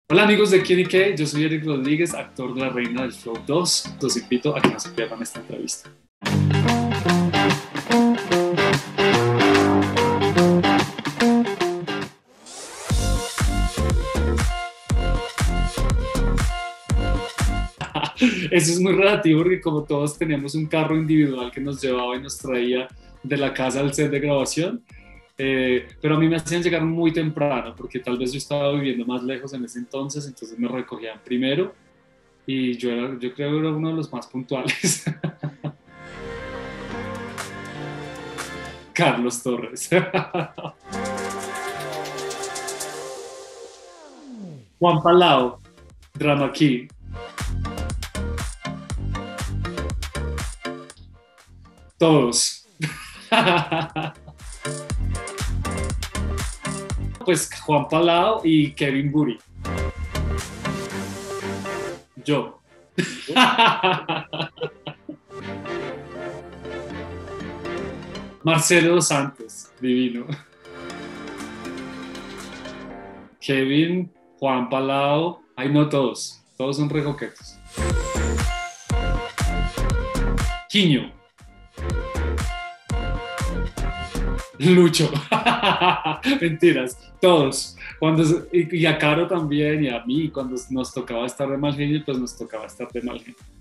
Hola amigos de Quién y Qué, yo soy Eric Rodríguez, actor de La Reina del Flow 2. Los invito a que no se pierdan esta entrevista. Eso es muy relativo porque como todos teníamos un carro individual que nos llevaba y nos traía de la casa al set de grabación, pero a mí me hacían llegar muy temprano porque tal vez yo estaba viviendo más lejos en ese entonces me recogían primero y yo creo que era uno de los más puntuales. Carlos Torres. Juan Palau, Drama Key. Todos. Pues Juan Palau y Kevin Buri. Yo. Marcelo Dos Santos, divino. Kevin, Juan Palau, ay no todos, todos son re coquetos. Quiño. Lucho. Mentiras, todos. Y a Caro también, y a mí, cuando nos tocaba estar de mal genio, pues nos tocaba estar de mal genio.